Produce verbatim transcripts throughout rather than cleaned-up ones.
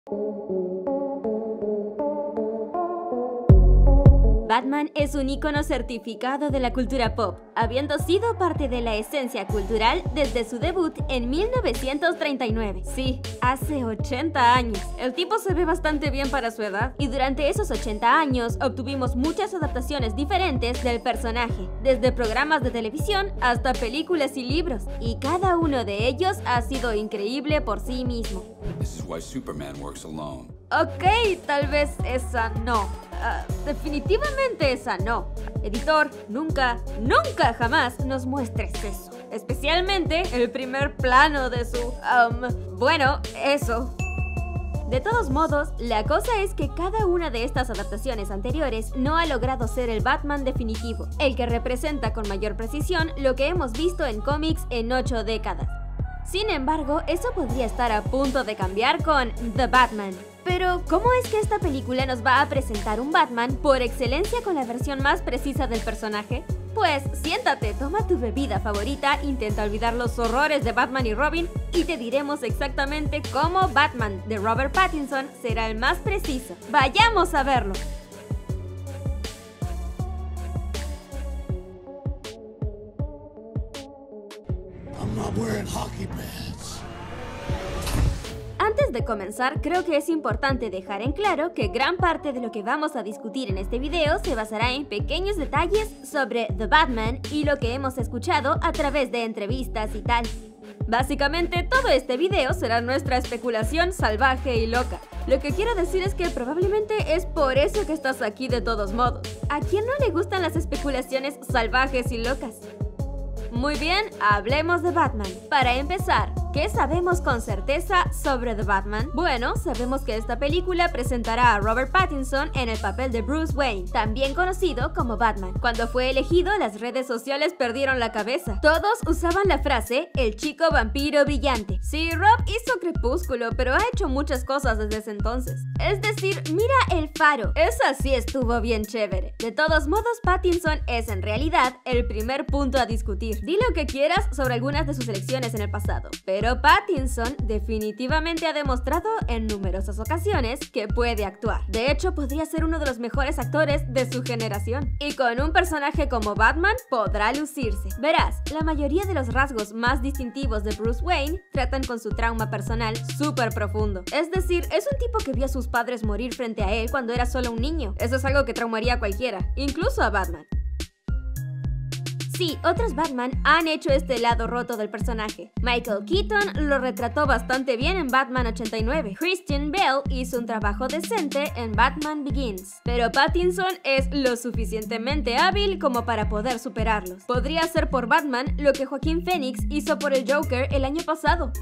Batman es un ícono certificado de la cultura pop, habiendo sido parte de la esencia cultural desde su debut en mil novecientos treinta y nueve. Sí, hace ochenta años. El tipo se ve bastante bien para su edad, y durante esos ochenta años obtuvimos muchas adaptaciones diferentes del personaje, desde programas de televisión hasta películas y libros, y cada uno de ellos ha sido increíble por sí mismo. This is why Superman works alone. Ok, tal vez esa no. Uh, definitivamente esa no. Editor, nunca, nunca jamás nos muestres eso. Especialmente el primer plano de su... Um, bueno, eso. De todos modos, la cosa es que cada una de estas adaptaciones anteriores no ha logrado ser el Batman definitivo, el que representa con mayor precisión lo que hemos visto en cómics en ocho décadas. Sin embargo, eso podría estar a punto de cambiar con The Batman. Pero, ¿cómo es que esta película nos va a presentar un Batman por excelencia con la versión más precisa del personaje? Pues siéntate, toma tu bebida favorita, intenta olvidar los horrores de Batman y Robin y te diremos exactamente cómo Batman de Robert Pattinson será el más preciso. ¡Vayamos a verlo! I'm not wearing hockey pads. Antes de comenzar, creo que es importante dejar en claro que gran parte de lo que vamos a discutir en este video se basará en pequeños detalles sobre The Batman y lo que hemos escuchado a través de entrevistas y tal. Básicamente, todo este video será nuestra especulación salvaje y loca. Lo que quiero decir es que probablemente es por eso que estás aquí de todos modos. ¿A quién no le gustan las especulaciones salvajes y locas? Muy bien, hablemos de Batman. Para empezar, ¿qué sabemos con certeza sobre The Batman? Bueno, sabemos que esta película presentará a Robert Pattinson en el papel de Bruce Wayne, también conocido como Batman. Cuando fue elegido, las redes sociales perdieron la cabeza. Todos usaban la frase, el chico vampiro brillante. Sí, Rob hizo Crepúsculo, pero ha hecho muchas cosas desde ese entonces. Es decir, mira El Faro. Esa sí estuvo bien chévere. De todos modos, Pattinson es en realidad el primer punto a discutir. Di lo que quieras sobre algunas de sus elecciones en el pasado, pero Pattinson definitivamente ha demostrado en numerosas ocasiones que puede actuar. De hecho, podría ser uno de los mejores actores de su generación. Y con un personaje como Batman, podrá lucirse. Verás, la mayoría de los rasgos más distintivos de Bruce Wayne tratan con su trauma personal súper profundo. Es decir, es un tipo que vio a sus padres morir frente a él cuando era solo un niño. Eso es algo que traumaría a cualquiera, incluso a Batman. Sí, otros Batman han hecho este lado roto del personaje. Michael Keaton lo retrató bastante bien en Batman ochenta y nueve. Christian Bale hizo un trabajo decente en Batman Begins. Pero Pattinson es lo suficientemente hábil como para poder superarlos. Podría ser por Batman lo que Joaquín Phoenix hizo por el Joker el año pasado.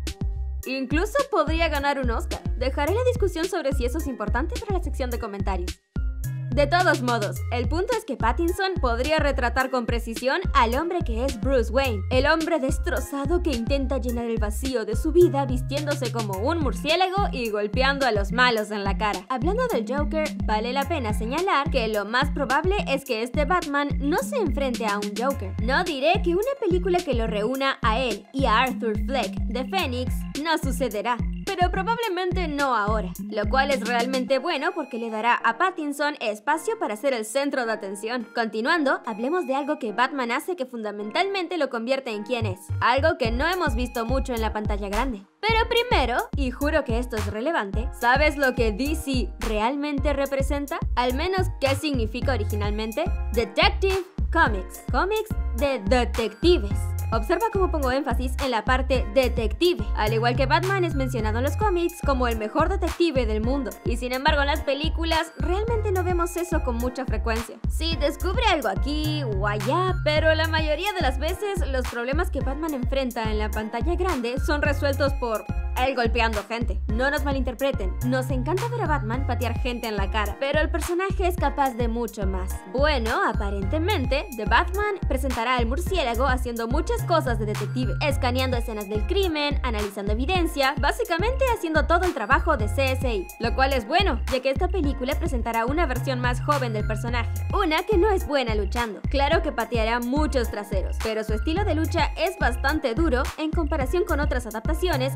Incluso podría ganar un Oscar. Dejaré la discusión sobre si eso es importante para la sección de comentarios. De todos modos, el punto es que Pattinson podría retratar con precisión al hombre que es Bruce Wayne, el hombre destrozado que intenta llenar el vacío de su vida vistiéndose como un murciélago y golpeando a los malos en la cara. Hablando del Joker, vale la pena señalar que lo más probable es que este Batman no se enfrente a un Joker. No diré que una película que lo reúna a él y a Arthur Fleck de Phoenix no sucederá, pero probablemente no ahora, lo cual es realmente bueno porque le dará a Pattinson espacio para ser el centro de atención. Continuando, hablemos de algo que Batman hace que fundamentalmente lo convierte en quien es, algo que no hemos visto mucho en la pantalla grande. Pero primero, y juro que esto es relevante, ¿sabes lo que D C realmente representa? Al menos, ¿qué significa originalmente? Detective Comics, cómics de detectives. Observa cómo pongo énfasis en la parte detective. Al igual que Batman es mencionado en los cómics como el mejor detective del mundo. Y sin embargo en las películas realmente no vemos eso con mucha frecuencia. Sí, descubre algo aquí o allá, pero la mayoría de las veces los problemas que Batman enfrenta en la pantalla grande son resueltos por él golpeando gente. No nos malinterpreten, nos encanta ver a Batman patear gente en la cara, pero el personaje es capaz de mucho más. Bueno, aparentemente, The Batman presentará al murciélago haciendo muchas cosas de detective, escaneando escenas del crimen, analizando evidencia, básicamente haciendo todo el trabajo de C S I, lo cual es bueno, ya que esta película presentará una versión más joven del personaje, una que no es buena luchando. Claro que pateará muchos traseros, pero su estilo de lucha es bastante duro en comparación con otras adaptaciones cinematográficas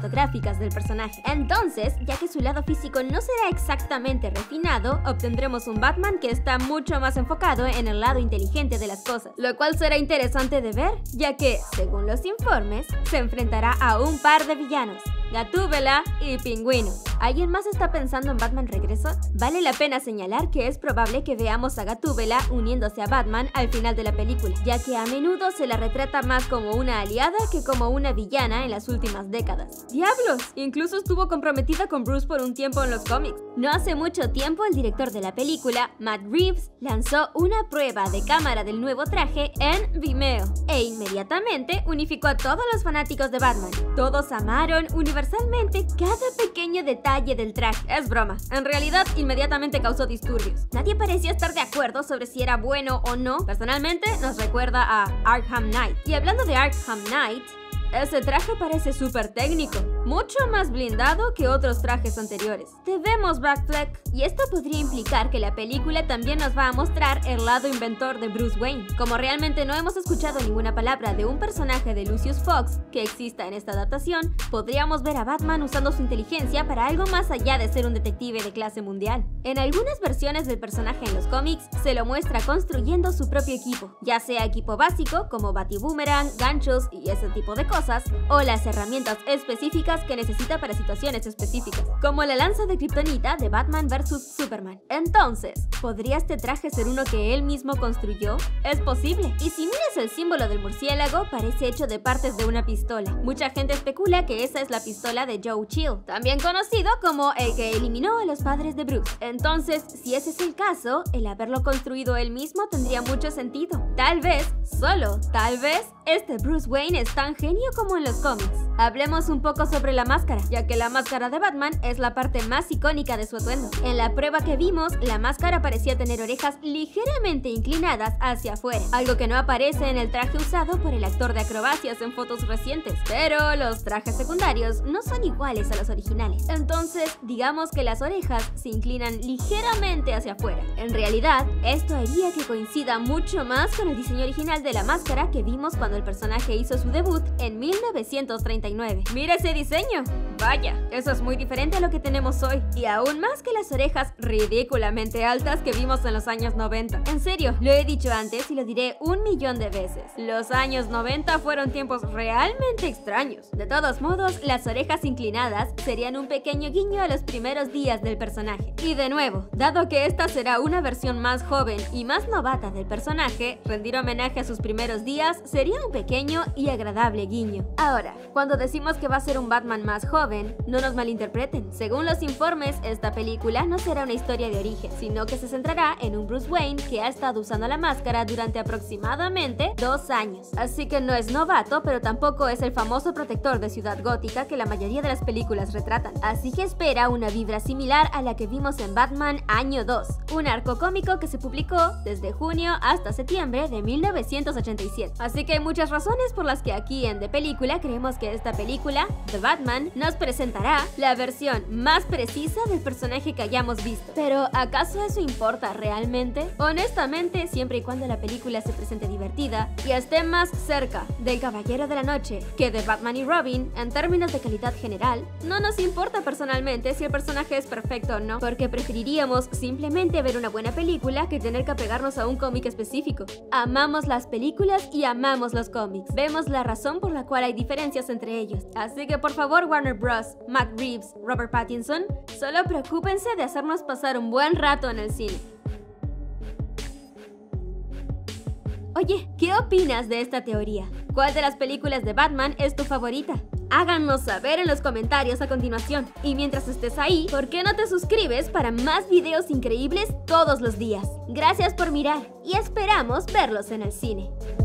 cinematográficas del personaje. Entonces, ya que su lado físico no será exactamente refinado, obtendremos un Batman que está mucho más enfocado en el lado inteligente de las cosas, lo cual será interesante de ver, ya que, según los informes, se enfrentará a un par de villanos, Gatúbela y Pingüino. ¿Alguien más está pensando en Batman Regreso? Vale la pena señalar que es probable que veamos a Gatúbela uniéndose a Batman al final de la película, ya que a menudo se la retrata más como una aliada que como una villana en las últimas décadas. ¡Diablos! Incluso estuvo comprometida con Bruce por un tiempo en los cómics. No hace mucho tiempo el director de la película, Matt Reeves, lanzó una prueba de cámara del nuevo traje en Vimeo e inmediatamente unificó a todos los fanáticos de Batman. Todos amaron universalmente cada pequeño detalle del traje. Es broma, en realidad inmediatamente causó disturbios. Nadie parecía estar de acuerdo sobre si era bueno o no. Personalmente nos recuerda a Arkham Knight. Y hablando de Arkham Knight, ese traje parece súper técnico, mucho más blindado que otros trajes anteriores. Te vemos, Batfleck. Y esto podría implicar que la película también nos va a mostrar el lado inventor de Bruce Wayne. Como realmente no hemos escuchado ninguna palabra de un personaje de Lucius Fox que exista en esta adaptación, podríamos ver a Batman usando su inteligencia para algo más allá de ser un detective de clase mundial. En algunas versiones del personaje en los cómics, se lo muestra construyendo su propio equipo, ya sea equipo básico como Batiboomerang, ganchos y ese tipo de cosas, o las herramientas específicas que necesita para situaciones específicas, como la lanza de kriptonita de Batman versus Superman. Entonces, ¿podría este traje ser uno que él mismo construyó? Es posible. Y si miras el símbolo del murciélago, parece hecho de partes de una pistola. Mucha gente especula que esa es la pistola de Joe Chill, también conocido como el que eliminó a los padres de Bruce. Entonces, si ese es el caso, el haberlo construido él mismo tendría mucho sentido. Tal vez, solo tal vez, este Bruce Wayne es tan genio como en los cómics. Hablemos un poco sobre la máscara, ya que la máscara de Batman es la parte más icónica de su atuendo. En la prueba que vimos, la máscara parecía tener orejas ligeramente inclinadas hacia afuera, algo que no aparece en el traje usado por el actor de acrobacias en fotos recientes. Pero los trajes secundarios no son iguales a los originales. Entonces, digamos que las orejas se inclinan ligeramente hacia afuera. En realidad, esto haría que coincida mucho más con el diseño original de la máscara que vimos cuando el personaje hizo su debut en mil novecientos treinta y nueve. ¡Mira ese diseño! Vaya, eso es muy diferente a lo que tenemos hoy, y aún más que las orejas ridículamente altas que vimos en los años noventa. En serio, lo he dicho antes y lo diré un millón de veces. Los años noventa fueron tiempos realmente extraños. De todos modos, las orejas inclinadas serían un pequeño guiño a los primeros días del personaje. Y de nuevo, dado que esta será una versión más joven y más novata del personaje, rendir homenaje a sus primeros días sería un pequeño y agradable guiño. Ahora, cuando decimos que va a ser un Batman más joven, no nos malinterpreten. Según los informes, esta película no será una historia de origen, sino que se centrará en un Bruce Wayne que ha estado usando la máscara durante aproximadamente dos años. Así que no es novato, pero tampoco es el famoso protector de Ciudad Gótica que la mayoría de las películas retratan. Así que espera una vibra similar a la que vimos en Batman Año dos, un arco cómico que se publicó desde junio hasta septiembre de mil novecientos ochenta y siete. Así que hay muchas razones por las que aquí en The Película creemos que esta película, The Batman, nos presentará la versión más precisa del personaje que hayamos visto. Pero, ¿acaso eso importa realmente? Honestamente, siempre y cuando la película se presente divertida y esté más cerca del Caballero de la Noche que de Batman y Robin en términos de calidad general, no nos importa personalmente si el personaje es perfecto o no, porque preferiríamos simplemente ver una buena película que tener que apegarnos a un cómic específico. Amamos las películas y amamos los cómics. Vemos la razón por la cual hay diferencias entre ellos. Así que por favor, Warner Bros., Matt Reeves, Robert Pattinson, solo preocúpense de hacernos pasar un buen rato en el cine. Oye, ¿qué opinas de esta teoría? ¿Cuál de las películas de Batman es tu favorita? Háganos saber en los comentarios a continuación. Y mientras estés ahí, ¿por qué no te suscribes para más videos increíbles todos los días? Gracias por mirar y esperamos verlos en el cine.